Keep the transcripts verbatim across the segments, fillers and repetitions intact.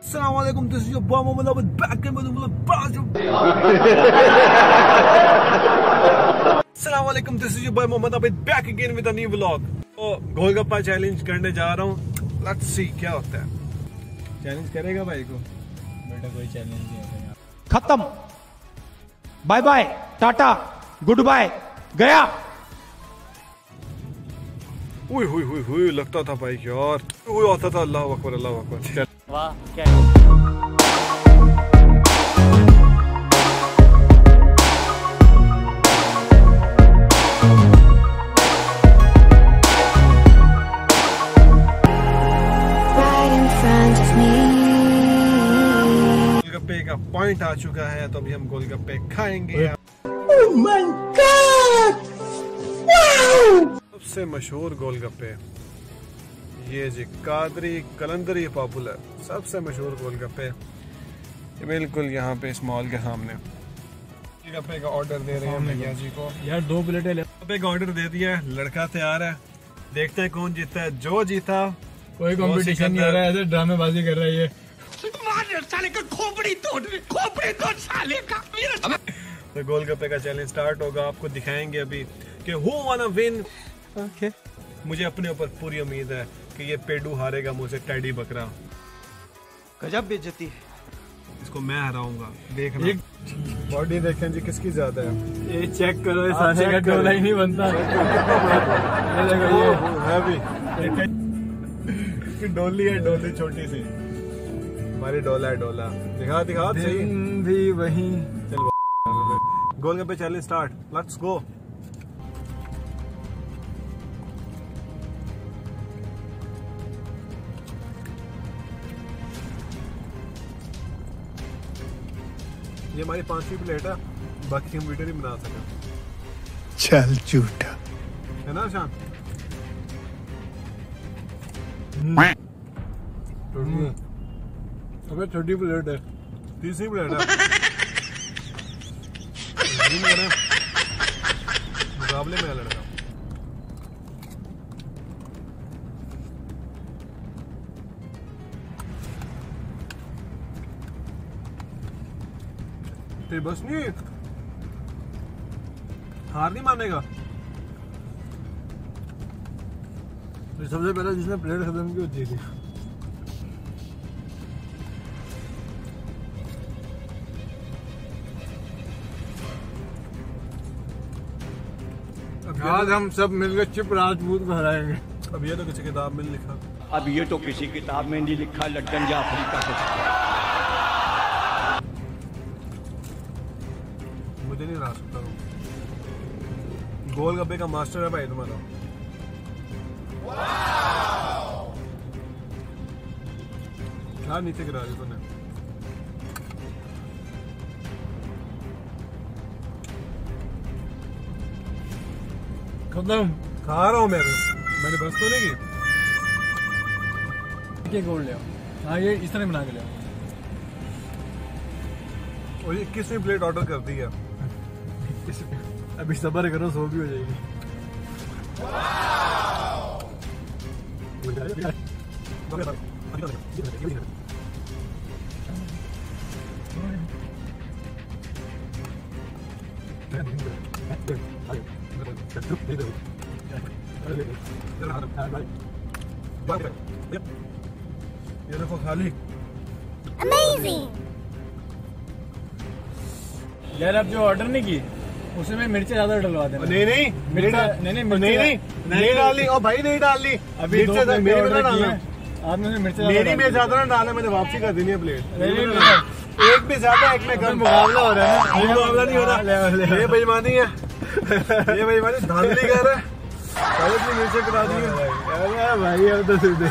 Assalamualaikum, this is your boy Mohammed with back in with Assalamualaikum, this is your boy Mohammed with back again with a new vlog. तो golgappa challenge करने जा रहा हूँ. Let's see क्या होता है. Challenge करेगा भाई को? बेटा कोई चैलेंज नहीं है. खत्म. Bye bye, tata, goodbye, गया. हुई हुई हुई हुई लगता था भाई यार. हुई आता था. अल्लाह अकबर, अल्लाह अकबर. वाह क्या गोलगप्पे का पॉइंट आ चुका है तो अभी हम गोलगप्पे खाएंगे. Oh my God! Wow! सबसे मशहूर गोलगप्पे ये जी कादरी कलंदरी पॉपुलर सबसे मशहूर गोलगप्पे बिल्कुल यहाँ पे इस मॉल के सामने. गोलगप्पे का ऑर्डर दे रहे हैं भैया जी को. यार दो प्लेटें ले. गोलगप्पे का ऑर्डर दे दिया है. लड़का तैयार है. देखते हैं कौन जीतता है. जो जीता कोई कंपटीशन नहीं हो रहा है. ऐसे ड्रामेबाजी कर रहा है ये. साले का खोपड़ी तोड़ खोपड़ी तोड़ साले का. तो गोलगप्पे का चैलेंज स्टार्ट होगा. आपको दिखाएंगे अभी कि हु वाना विन. ओके मुझे अपने ऊपर पूरी उम्मीद है कि ये पेडू हारेगा मुझसे. टेडी बकरा गजब बेइज्जती है. इसको मैं हराऊंगा. देखना बॉडी देखें जी किसकी ज्यादा है. ये चेक करो. ये साले का डोला ही नहीं बनता. ये देखो ये है भी डोली है. डोली छोटी सी. हमारी डोला है. डोला दिखा दिखा सही भी वही. चलो golgappe challenge start. Let's go. ये हमारी पांचवी प्लेट है. बाकी हम वीडियो नहीं बना सके. चल झूठा है ना शान. अबे छोटी प्लेट है. तीसरी प्लेट है. मुकाबले में लड़का. बस नहीं हार नहीं मानेगा. तो सबसे पहले जिसने प्लेट खत्म की होती थी. आज हम सब मिलकर चिप राजपूत को हराएंगे. अब ये तो किसी किताब में लिखा. अब ये तो किसी किताब में नहीं लिखा. लंदन या अफ्रीका से. मुझे नहीं रहा सकता हूँ. गोलगप्पे का मास्टर है भाई तुम्हारा. क्या नीचे गिरा दी तूने. खत्म. खा रहा हूँ मैं. मैंने बस तो नहीं की. केक और ले. हाँ ये इस तरह बना के ले. और ये इक्कीसवीं प्लेट ऑर्डर कर दी है. अभी सब्र करो. सो भी हो जाएगी. ये देखो खाली. Amazing. यार अब जो ऑर्डर नहीं की उसमें मिर्ची ज्यादा डलवा देना. नहीं नहीं मिर्चा नहीं नहीं नहीं नहीं नहीं डाली. ओ भाई नहीं डाली. अभी दो प्लेट मेरी ऑर्डर में की डालना. है. आपने मिर्चा मेरी में ज्यादा ना डाला. मैंने वापसी कर देनी है प्लेट. नहीं नहीं नहीं. एक भी ज्यादा एक में कम. मुकाबला हो रहा है. ये मुकाबला नहीं हो रहा. ये बेईमानी है. ये बेईमानी धांधली कर रहा है. पहले अपनी मिर्चें करा दी है. अरे भाई अब तो देख.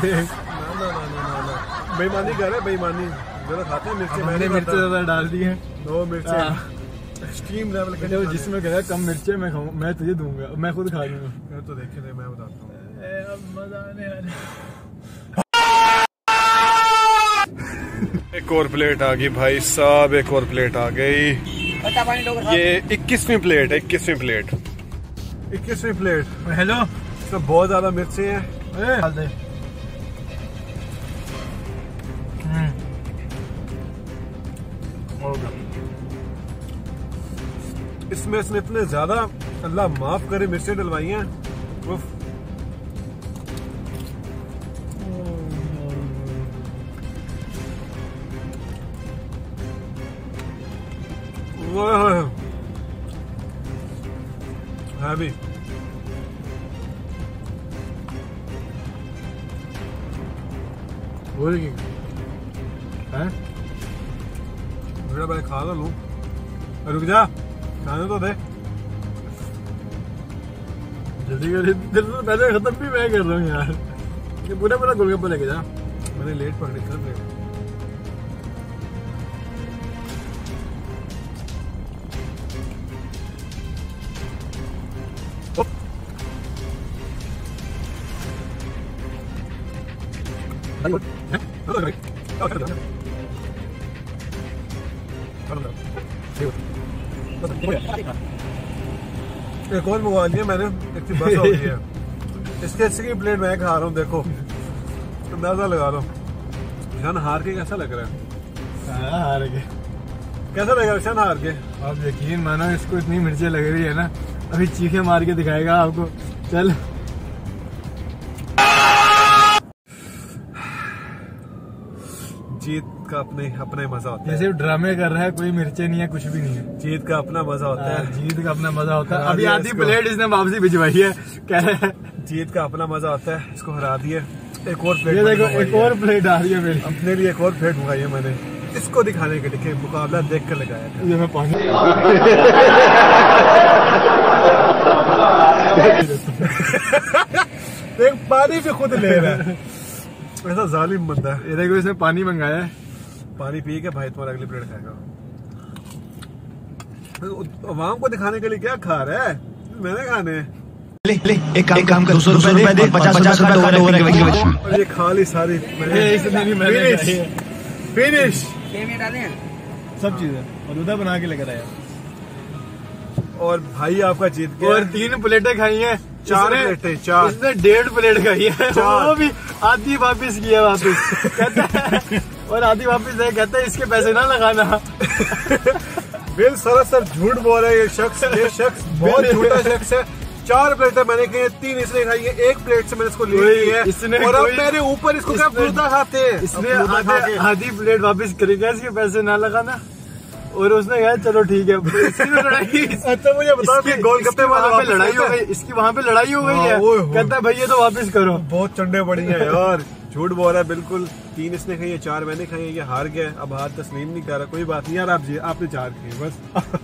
बेईमानी कर रहा है. बेईमानी जरा खाते हैं मिर्चें. मैंने मिर्ची ज्यादा डाल दी है. दो मिर्चें एक्सट्रीम लेवल के. जिसमें कह कम मिर्चे मैं खाऊं. मैं तुझे दूंगा. मैं खुद खा लूंगा. तो देखे थे मैं बताता हूँ. अब मजा आने वाला. एक और प्लेट आ गई भाई साहब. एक और प्लेट आ गई. ये इक्कीसवीं प्लेट है. इक्कीसवीं प्लेट इक्कीसवीं प्लेट. हेलो. इसमें बहुत ज्यादा मिर्ची है. डाल दे. इसमें इसने इतने ज्यादा अल्लाह माफ करे मिर्चें डलवाई हैं। उफ। है भी बोलेगी हैं? मेरा भाई खा लो लूं। रुक जा, खाने तो दे। जल्दी कर, पहले खत्म भी मैं कर रहा हूँ यार। ये पूरा पूरा गोलगप्पा लेके जा। मैंने लेट पकड़ी कर ले। एक और मंगवा लिया मैंने, इतनी बस हो गई है। इसके अच्छे की प्लेट मैं खा रहा हूँ, देखो अंदाजा लगा रहा हूँ। शन हार के कैसा लग रहा है? हार के कैसा लग रहा है शन हार के? आप यकीन मानो, इसको इतनी मिर्चें लग रही है ना, अभी चीखे मार के दिखाएगा आपको। चल जीत का अपने अपने मजा होता है। जैसे ड्रामे कर रहा है, कोई मिर्चें नहीं है, कुछ भी नहीं है। जीत का अपना मजा होता है। जीत का अपना मजा होता है। हरा अभी दिया आधी इसको। प्लेट इसने वापसी भिजवाई है, कह रहे हैं जीत का अपना मजा होता है। इसको हरा दिए। एक और प्लेट ये देखो, मंगवाई एक है। और प्लेट आ रही है मेरी। अपने लिए एक और प्लेट मंगाई है मैंने, इसको दिखाने के लिए मुकाबला देख कर लगाया था। ये मैं पानी देख पानी भी खुद ले रहा है, ऐसा जालिम बंदा है। ये देखो, इसने पानी मंगाया है। पानी पी के भाई तुम्हारा अगली प्लेट खाएगा। अवाम को दिखाने के लिए क्या खा रहा है? मैंने खाने हैं। ले ले एक काम, एक काम कर, दो सौ रुपए दे, पचास पचास रुपए हो रहे हैं। और ये खा ली सारी ये इसने भी मैंने फिनिश खाई है। फिनिश सब चीजें और उधर बना के लेकर आया। और भाई आपका जीत गया। और तीन प्लेटें खाई हैं, चार इसने- प्लेटें, चार। इसने डेढ़ प्लेट खाई है, चार। वो भी आधी वापस किया वापस कहता है, और आधी वापस है, कहता है इसके पैसे ना लगाना। बिल सरासर झूठ बोल रहा है ये शख्स। ये शख्स बहुत झूठा शख्स है। चार प्लेटें मैंने खाई है, तीन इसने खाई है, एक प्लेट से मैंने इसको ले ली है। इसने और अब कोई- मेरे ऊपर इसको क्या इसने- फलूदा खाते हैं। इसने अब फलूदा खा आधे- के- आधी प्लेट वापस करेगा, इसके पैसे ना लगाना। और उसने कहा चलो ठीक है। इसकी तो लड़ाई अच्छा मुझे बताओ कि गोलगप्पे वाला वहाँ पे वापस लड़ाई हो आता है? गई, इसकी वहाँ पे लड़ाई हो गई हाँ, है। ओए होए। कहता है भाई ये तो वापस करो। बहुत चंडे पड़ी हैं यार, झूठ बोल रहा है बिल्कुल। तीन इसने खाई है, चार मैंने खाई है, ये हार गया। अब हार तस्लीम नहीं कर रहा। कोई बात नहीं यार, आप जी आपने चार खाई बस।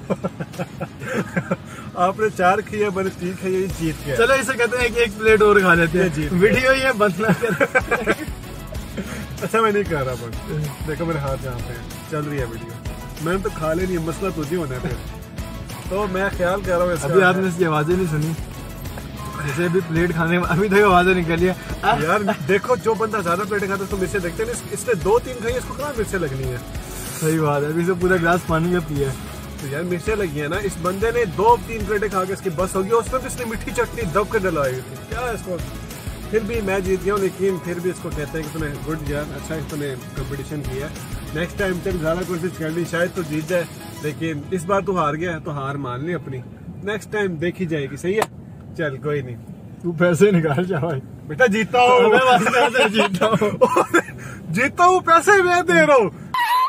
आपने चार खाई है, मैंने तीन खाई है, ये जीत गया। चलो इसे कहते हैं कि एक प्लेट और खा लेते जी। हैं। वीडियो ये बंद ना कर। अच्छा मैं नहीं कर रहा, बस देखो मेरे हाथ जहाँ पे हैं। चल रही है वीडियो, मैंने तो खा लेनी है, मसला तुझे होना है फिर। तो मैं ख्याल कर रहा हूँ इसका। अभी आपने इसकी आवाजें नहीं सुनी, जैसे अभी प्लेट खाने में अभी तक आवाजें निकली है। यार देखो, जो बंदा ज्यादा प्लेटें खाता है उसको मिर्चें देखते हैं। इस- इसने दो तीन खाई, इसको कहाँ मिर्चें लगनी है? सही बात है, अभी से पूरा गिलास पानी का पिया है। तो यार मिर्चें लगी है ना। इस बंदे ने दो तीन प्लेटें खा के इसकी बस होगी, उसमें भी इसने मीठी चटनी दब के डलाई थी। क्या है इसको? फिर भी मैं जीत गया हूँ, लेकिन फिर भी इसको कहते हैं कि तूने गुड यार, अच्छा तूने कंपटीशन किया। नेक्स्ट टाइम तक ज्यादा कोशिश करनी, शायद तो जीत जाए। लेकिन इस बार तू हार गया है तो हार मान ली अपनी। नेक्स्ट टाइम देखी जाएगी, सही है? चल कोई नहीं, तू पैसे निकाल जा भाई। बेटा जीता हूँ मैं बस पैसे जीता हूँ। जीता हूँ, पैसे मैं दे रहा हूँ।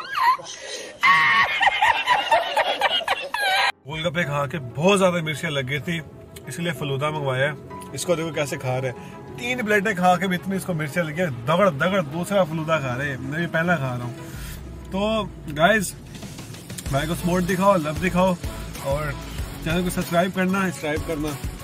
गोलगप्पे खा के बहुत ज्यादा मिर्चियाँ लग गई थी, इसलिए फलूदा मंगवाया। इसको देखो कैसे खा रहे हैं। तीन प्लेटें खा के भी इतनी इसको मिर्चियाँ लगी है, दगड़ दगड़ दूसरा फलूदा खा रहे हैं। मैं भी पहला खा रहा हूँ। तो गाइज, भाई को सपोर्ट दिखाओ, लव दिखाओ, और चैनल को सब्सक्राइब करना, सब्सक्राइब करना।